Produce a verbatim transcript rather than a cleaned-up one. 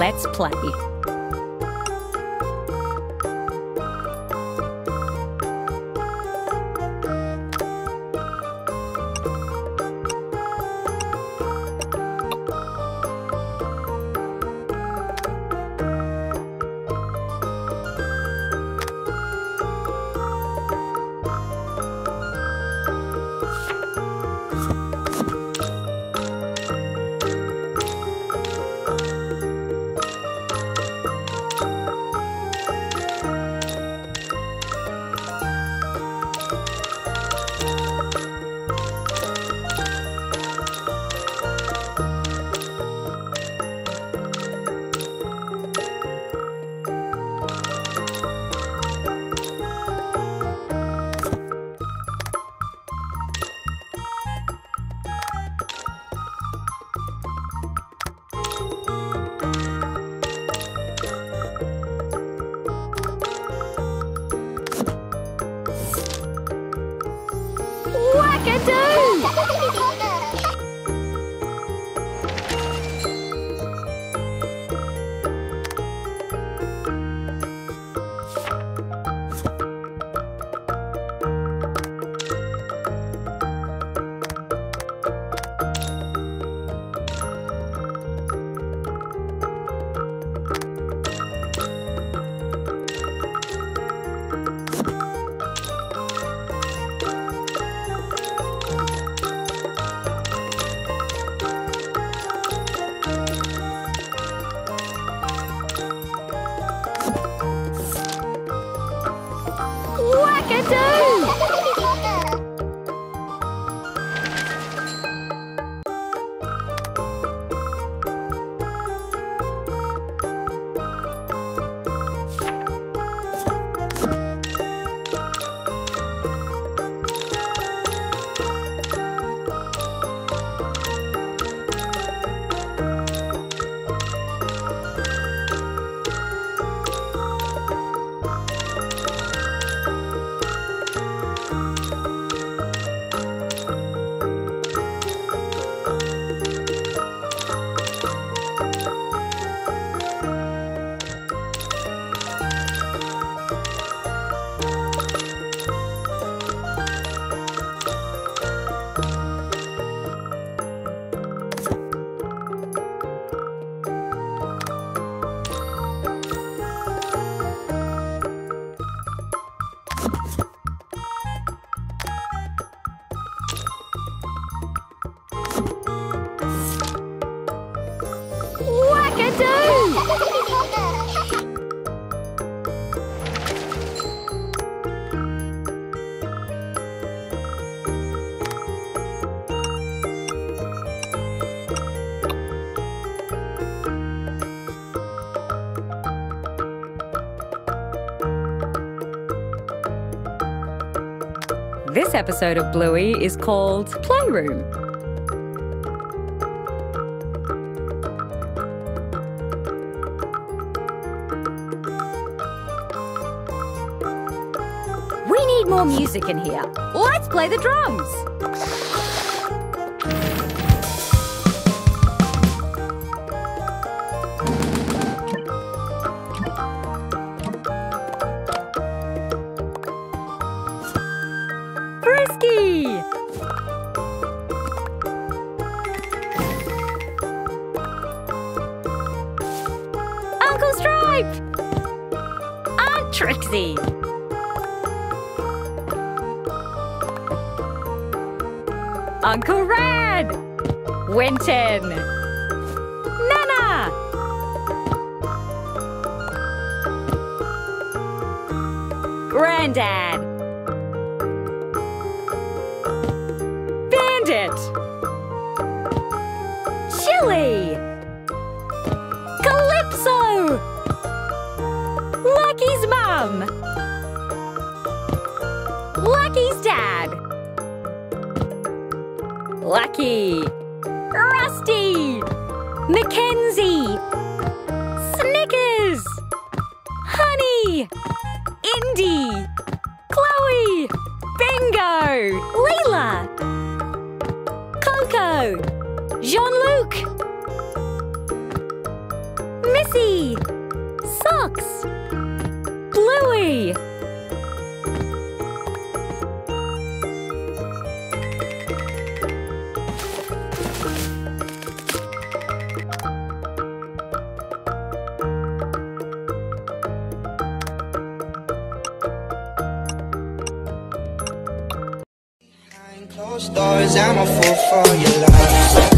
Let's play. This episode of Bluey is called Playroom. We need more music in here. Let's play the drums. Uncle Stripe! Aunt Trixie! Uncle Rad! Winton! Nana! Grandad! Bandit! Chili! Calypso! Lucky's mum! Lucky's dad! Lucky! Rusty! Mackenzie! Snickers! Honey! Indy! Chloe! Bingo! Leela! Coco! Jean-Luc! Daisy! Socks! Bluey! Closed doors, I'm a fool for your love.